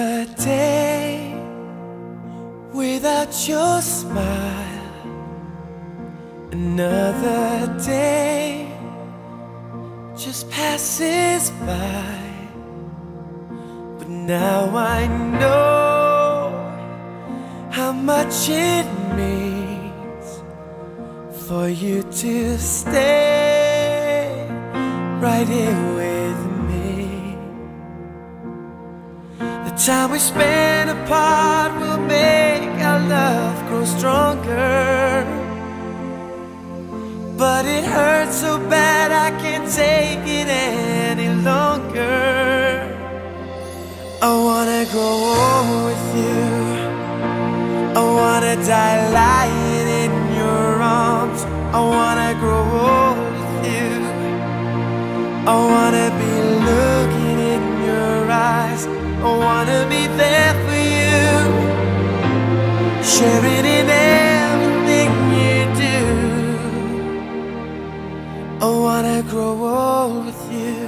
Another day without your smile, another day just passes by. But now I know how much it means for you to stay right here with me. The time we spend apart will make our love grow stronger, but it hurts so bad I can't take it any longer. I wanna grow old with you, I wanna die lying in your arms. I wanna grow old with you, I wanna be looking in your eyes. I wanna be there for you, sharing in everything you do. I wanna grow old with you.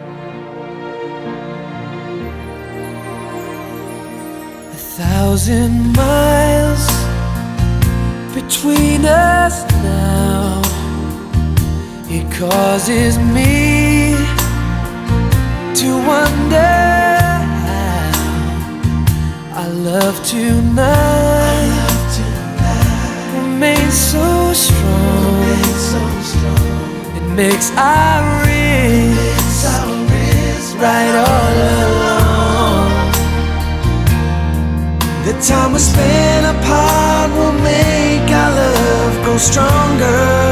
1,000 miles between us now. It causes me to wonder how our love tonight remains so strong. It makes our wrists right all along. The time we spend apart will make our love grow stronger,